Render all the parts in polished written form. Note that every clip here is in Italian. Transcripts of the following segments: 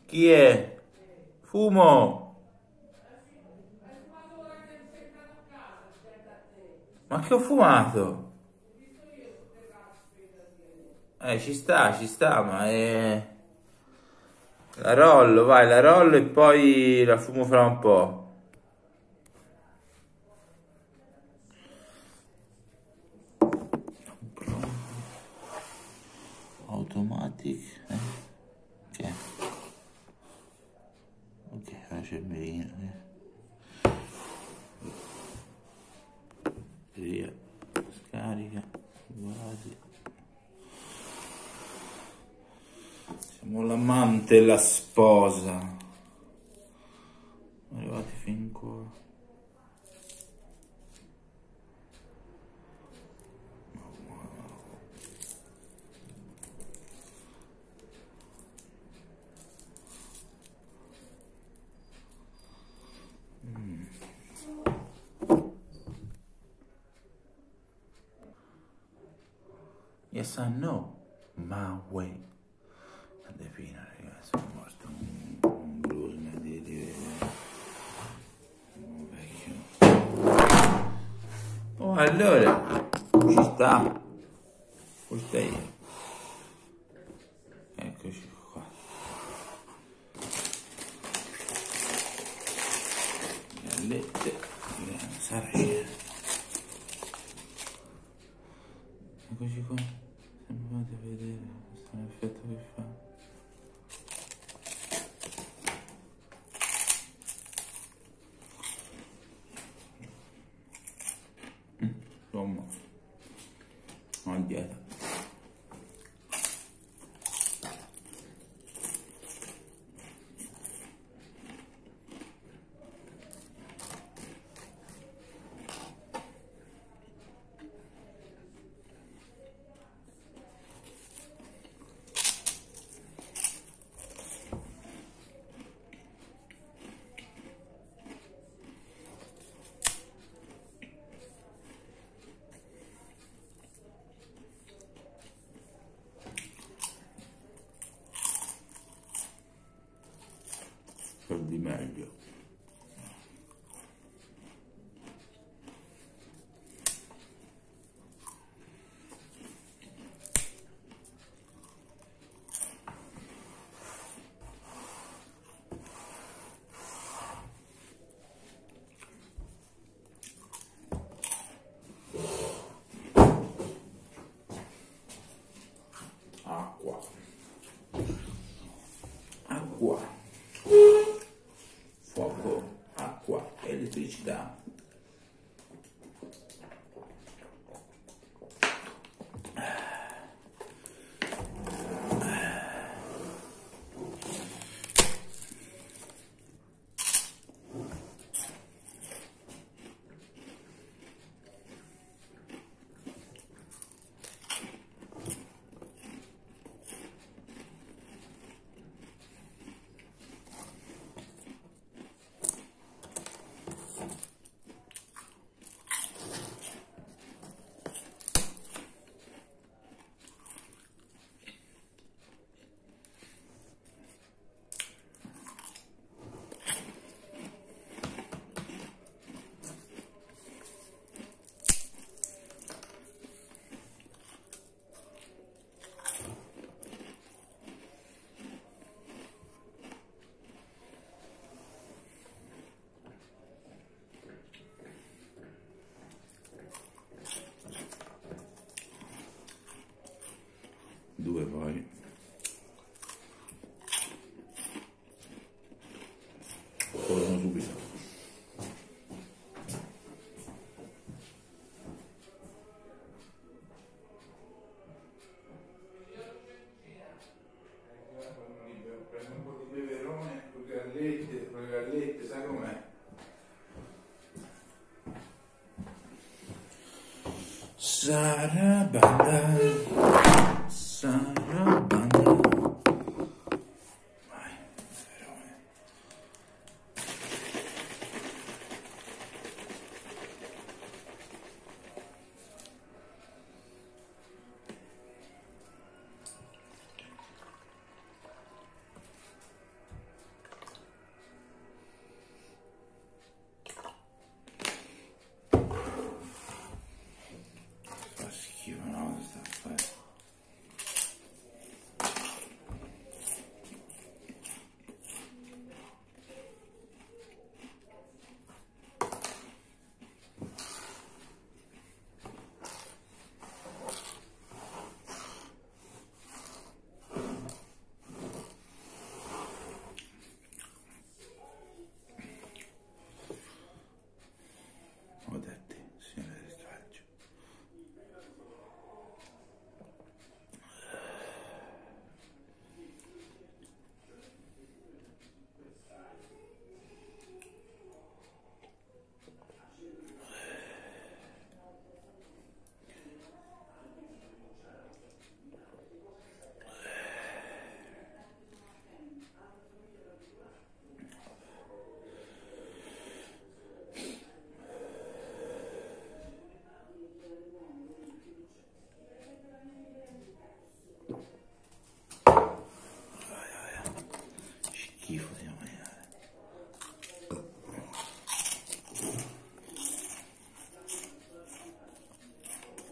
Chi è? Fumo! Ma che ho fumato? Ci sta, ma è... La rollo, vai, la rollo e poi la fumo fra un po'. Automatic, ok, ok, ora c'è il mirino, via, scarica, guardi. Siamo l'amante e la sposa. Siamo arrivati fin qua. Yes, I know. My way. Alla fine, ragazzi, sono morto un bluesman di un vecchio. Oh, allora, ci sta. Questa è. Eccoci qua. Gallette, saraceno. Eccoci qua. Se mi fate vedere questo è l'effetto che fa. Insomma, una dieta. Per di meglio. Acqua. Acqua. Fuoco, acqua, elettricità. Due poi. Torno subito. Prendo un po' di peperone con le gallette, sai com'è? Sarabanda, sarabanda. Vai, peperone.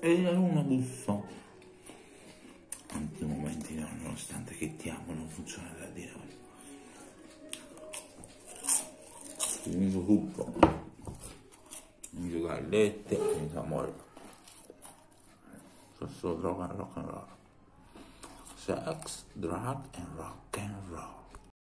E uno buffo. Tanti momenti, nonostante che ti amo, non funziona tra di noi. Un gruppo, un giocallette, amore. Sono solo droga e rock and roll. Sex, drug and rock and roll.